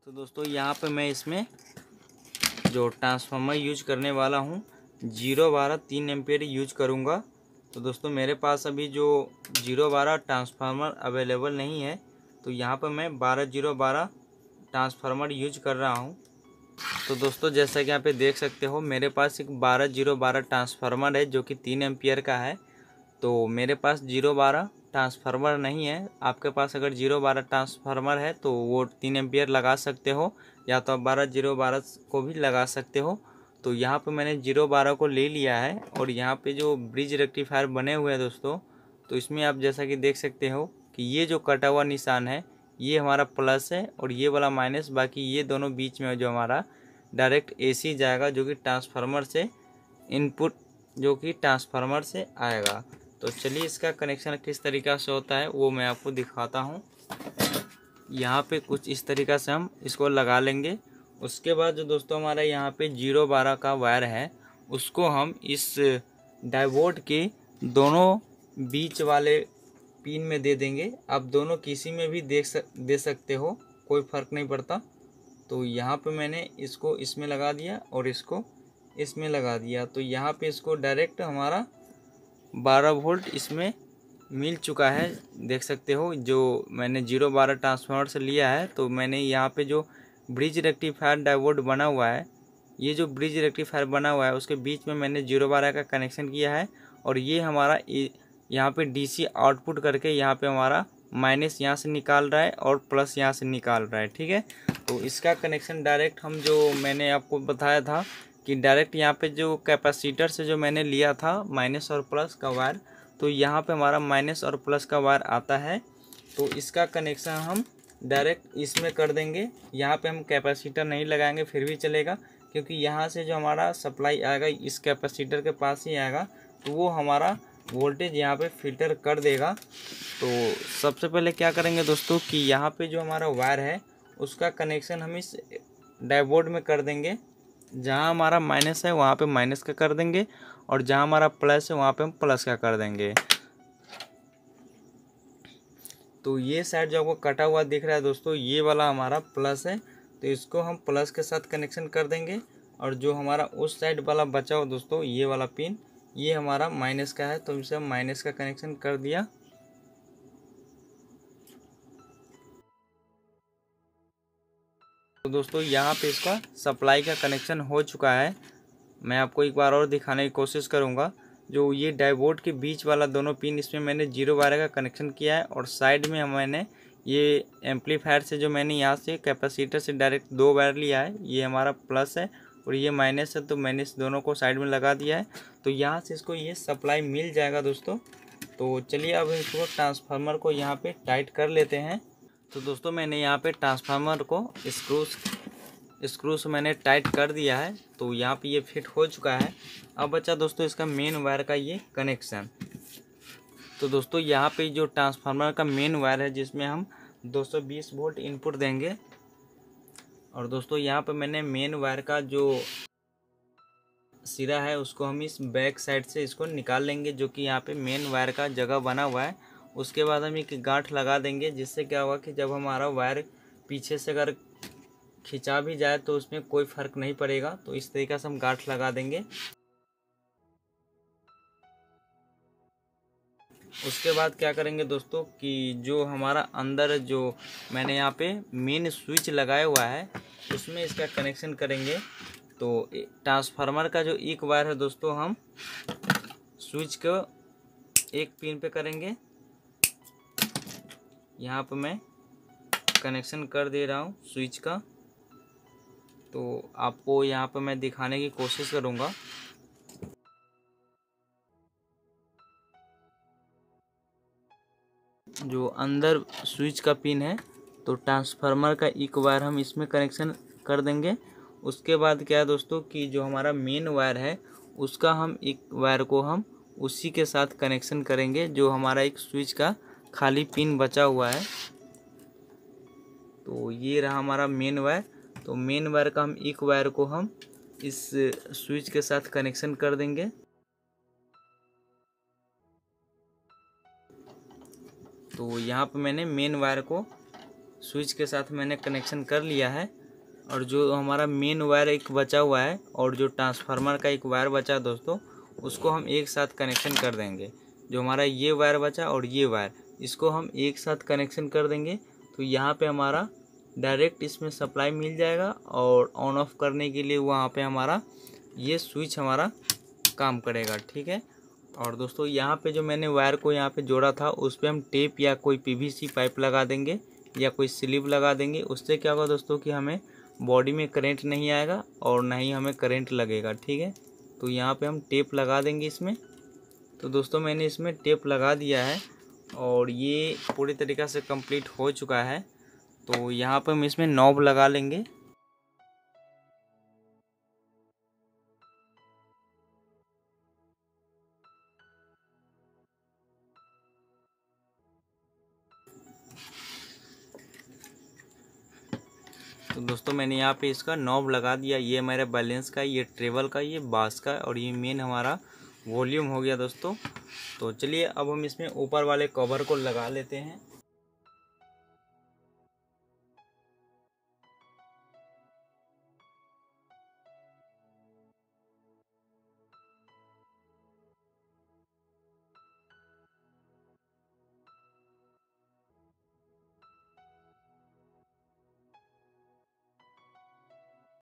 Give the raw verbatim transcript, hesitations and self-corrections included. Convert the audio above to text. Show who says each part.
Speaker 1: तो दोस्तों यहाँ पे मैं इसमें जो ट्रांसफार्मर यूज करने वाला हूँ जीरो बारह तीन एम्पियर यूज करूँगा। तो दोस्तों मेरे पास अभी जो जीरो बारह ट्रांसफार्मर अवेलेबल नहीं है, तो यहाँ पर मैं बारह जीरो बारह ट्रांसफार्मर यूज कर रहा हूँ। तो दोस्तों जैसा कि यहाँ पे देख सकते हो, मेरे पास एक बारह जीरो बारह ट्रांसफार्मर है जो कि तीन एम्पियर का है। तो मेरे पास जीरो बारह ट्रांसफार्मर नहीं है। आपके पास अगर जीरो बारह ट्रांसफार्मर है तो वो तीन एम्पियर लगा सकते हो, या तो आप बारह जीरो बारह को भी लगा सकते हो। तो यहाँ पे मैंने जीरो बारह को ले लिया है और यहाँ पे जो ब्रिज रेक्टिफायर बने हुए हैं दोस्तों, तो इसमें आप जैसा कि देख सकते हो कि ये जो कटा हुआ निशान है ये हमारा प्लस है और ये वाला माइनस। बाकी ये दोनों बीच में जो हमारा डायरेक्ट एसी जाएगा, जो कि ट्रांसफार्मर से इनपुट जो कि ट्रांसफार्मर से आएगा। तो चलिए इसका कनेक्शन किस तरीक़ा से होता है वो मैं आपको दिखाता हूँ। यहाँ पे कुछ इस तरीक़ा से हम इसको लगा लेंगे। उसके बाद जो दोस्तों हमारा यहाँ पे जीरो बारह का वायर है उसको हम इस डायोड के दोनों बीच वाले पिन में दे देंगे। आप दोनों किसी में भी देख सक दे सकते हो, कोई फ़र्क नहीं पड़ता। तो यहाँ पे मैंने इसको इसमें लगा दिया और इसको इसमें लगा दिया। तो यहाँ पे इसको डायरेक्ट हमारा बारह वोल्ट इसमें मिल चुका है, देख सकते हो। जो मैंने जीरो बारह ट्रांसफार्मर से लिया है, तो मैंने यहाँ पे जो ब्रिज रेक्टिफायर डायोड बना हुआ है, ये जो ब्रिज रेक्टिफायर बना हुआ है उसके बीच में मैंने जीरो बारह का कनेक्शन किया है। और ये हमारा यहाँ पे डीसी आउटपुट करके यहाँ पे हमारा माइनस यहाँ से निकाल रहा है और प्लस यहाँ से निकाल रहा है, ठीक है। तो इसका कनेक्शन डायरेक्ट हम जो मैंने आपको बताया था कि डायरेक्ट यहाँ पे जो कैपेसिटर से जो मैंने लिया था माइनस और प्लस का वायर, तो यहाँ पे हमारा माइनस और प्लस का वायर आता है। तो इसका कनेक्शन हम डायरेक्ट इसमें कर देंगे। यहाँ पे हम कैपेसिटर नहीं लगाएंगे फिर भी चलेगा, क्योंकि यहाँ से जो हमारा सप्लाई आएगा इस कैपेसिटर के पास ही आएगा, तो वो हमारा वोल्टेज यहाँ पे फिल्टर कर देगा। तो सबसे पहले क्या करेंगे दोस्तों कि यहाँ पे जो हमारा वायर है उसका कनेक्शन हम इस डायोड में कर देंगे। जहाँ हमारा माइनस है वहाँ पे माइनस का कर देंगे और जहाँ हमारा प्लस है वहाँ पे हम प्लस का कर देंगे। तो ये साइड जो आपको कटा हुआ दिख रहा है दोस्तों, ये वाला हमारा प्लस है, तो इसको हम प्लस के साथ कनेक्शन कर देंगे। और जो हमारा उस साइड वाला बचा हुआ दोस्तों, ये वाला पिन, ये हमारा माइनस का है, तो इसे हम माइनस का कनेक्शन कर दिया। तो दोस्तों यहाँ पे इसका सप्लाई का कनेक्शन हो चुका है। मैं आपको एक बार और दिखाने की कोशिश करूँगा। जो ये डायोड के बीच वाला दोनों पिन, इसमें मैंने जीरो बारह का कनेक्शन किया है और साइड में मैंने ये एम्पलीफायर से जो मैंने यहाँ से कैपेसिटर से डायरेक्ट दो वायर लिया है, ये हमारा प्लस है और ये माइनस है, तो मैंने इस दोनों को साइड में लगा दिया है। तो यहाँ से इसको ये सप्लाई मिल जाएगा दोस्तों। तो चलिए अब इसको ट्रांसफार्मर को यहाँ पे टाइट कर लेते हैं। तो दोस्तों मैंने यहाँ पे ट्रांसफार्मर को स्क्रूस स्क्रू से मैंने टाइट कर दिया है, तो यहाँ पे ये फिट हो चुका है। अब बचा दोस्तों इसका मेन वायर का ये कनेक्शन। तो दोस्तों यहाँ पे जो ट्रांसफार्मर का मेन वायर है जिसमें हम दो सौ बीस वोल्ट इनपुट देंगे, और दोस्तों यहाँ पे मैंने मेन वायर का जो सिरा है उसको हम इस बैक साइड से इसको निकाल लेंगे, जो कि यहाँ पे मेन वायर का जगह बना हुआ है। उसके बाद हम एक गांठ लगा देंगे, जिससे क्या होगा कि जब हमारा वायर पीछे से अगर खिंचा भी जाए तो उसमें कोई फ़र्क नहीं पड़ेगा। तो इस तरीक़े से हम गांठ लगा देंगे। उसके बाद क्या करेंगे दोस्तों कि जो हमारा अंदर जो मैंने यहाँ पे मेन स्विच लगाया हुआ है उसमें इसका कनेक्शन करेंगे। तो ट्रांसफार्मर का जो एक वायर है दोस्तों, हम स्विच को एक पिन पे करेंगे। यहाँ पे मैं कनेक्शन कर दे रहा हूँ स्विच का, तो आपको यहाँ पे मैं दिखाने की कोशिश करूँगा। जो अंदर स्विच का पिन है, तो ट्रांसफार्मर का एक वायर हम इसमें कनेक्शन कर देंगे। उसके बाद क्या है दोस्तों कि जो हमारा मेन वायर है उसका हम एक वायर को हम उसी के साथ कनेक्शन करेंगे, जो हमारा एक स्विच का खाली पिन बचा हुआ है। तो ये रहा हमारा मेन वायर। तो मेन वायर का हम एक वायर को हम इस स्विच के साथ कनेक्शन कर देंगे। तो यहाँ पे मैंने मेन वायर को स्विच के साथ मैंने कनेक्शन कर लिया है। और जो हमारा मेन वायर एक बचा हुआ है और जो ट्रांसफार्मर का एक वायर बचा दोस्तों, उसको हम एक साथ कनेक्शन कर देंगे। जो हमारा ये वायर बचा और ये वायर, इसको हम एक साथ कनेक्शन कर देंगे तो यहाँ पे हमारा डायरेक्ट इसमें सप्लाई मिल जाएगा। और ऑन ऑफ करने के लिए वहाँ पे हमारा ये स्विच हमारा काम करेगा, ठीक है। और दोस्तों यहाँ पे जो मैंने वायर को यहाँ पे जोड़ा था उस पर हम टेप या कोई पीवीसी पाइप लगा देंगे या कोई स्लीव लगा देंगे। उससे क्या होगा दोस्तों कि हमें बॉडी में करंट नहीं आएगा और ना ही हमें करंट लगेगा, ठीक है। तो यहाँ पे हम टेप लगा देंगे इसमें। तो दोस्तों मैंने इसमें टेप लगा दिया है और ये पूरी तरीक़ा से कंप्लीट हो चुका है। तो यहाँ पे हम इसमें नॉब लगा लेंगे। तो दोस्तों मैंने यहाँ पे इसका नॉब लगा दिया। ये मेरा बैलेंस का, ये ट्रेवल का, ये बास का और ये मेन हमारा वॉल्यूम हो गया दोस्तों। तो चलिए अब हम इसमें ऊपर वाले कवर को लगा लेते हैं।